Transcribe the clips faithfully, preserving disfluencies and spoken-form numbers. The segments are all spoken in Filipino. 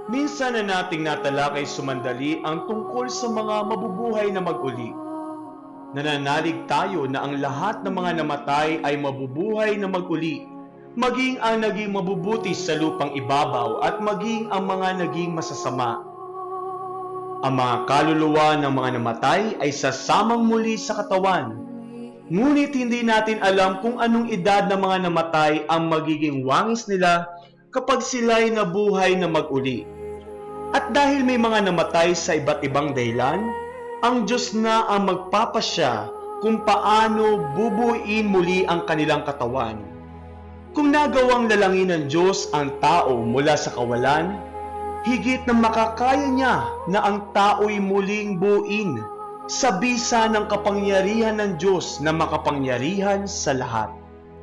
Minsan na nating natalakay sumandali ang tungkol sa mga mabubuhay na mag-uli. Nananalig tayo na ang lahat ng mga namatay ay mabubuhay na mag-uli, maging ang naging mabubuti sa lupang ibabaw at maging ang mga naging masasama. Ang mga kaluluwa ng mga namatay ay sasamang muli sa katawan. Ngunit hindi natin alam kung anong edad ng mga namatay ang magiging wangis nila kapag sila'y nabuhay na mag-uli. At dahil may mga namatay sa iba't ibang dahilan, ang Diyos na ang magpapasya kung paano bubuuin muli ang kanilang katawan. Kung nagawang lalangin ng Diyos ang tao mula sa kawalan, higit na makakaya niya na ang tao'y muling buuin sa bisa ng kapangyarihan ng Diyos na makapangyarihan sa lahat.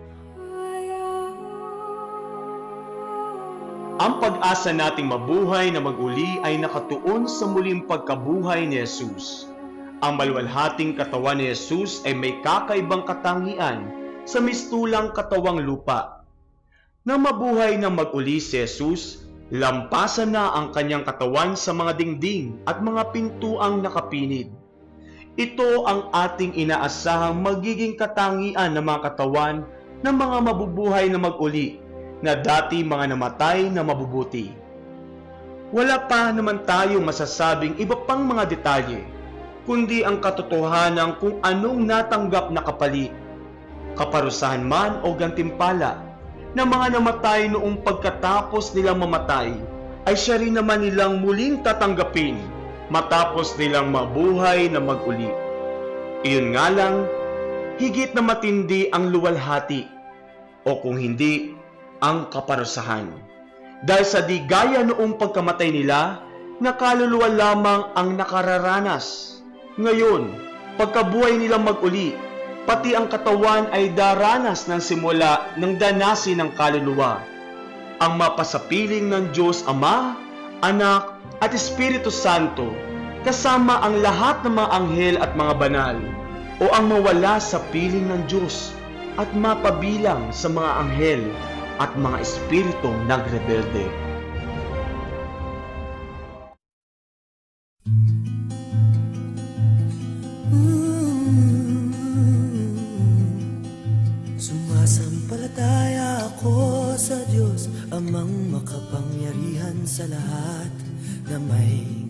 Ang pag-asa nating mabuhay na mag-uli ay nakatuon sa muling pagkabuhay ni Jesus. Ang maluwalhating katawan ni Jesus ay may kakaibang katangian sa mistulang katawang lupa. Nang mabuhay na mag-uli si Jesus, lampasan na ang kanyang katawan sa mga dingding at mga pintuang nakapinid. Ito ang ating inaasahang magiging katangian ng mga katawan ng mga mabubuhay na mag-uli na dati mga namatay na mabubuti. Wala pa naman tayo masasabing iba pang mga detalye, kundi ang katotohanan kung anong natanggap na kapalit, kaparusahan man o gantimpala, na mga namatay noong pagkatapos nilang mamatay, ay siya rin naman nilang muling tatanggapin matapos nilang mabuhay na mag-uli. Iyon nga lang, higit na matindi ang luwalhati, o kung hindi, ang kaparusahan. Dahil sa di gaya noong pagkamatay nila, na kaluluwa lamang ang nakararanas. Ngayon, pagkabuhay nilang mag-uli, pati ang katawan ay daranas ng simula ng danasin ng kaluluwa. Ang mapasapiling ng Diyos Ama, Anak at Espiritu Santo, kasama ang lahat ng mga anghel at mga banal, o ang mawala sa piling ng Diyos at mapabilang sa mga anghel at mga espiritong nagrebelde. Sumasampalataya ako sa Diyos, Amang makapangyarihan sa lahat, na may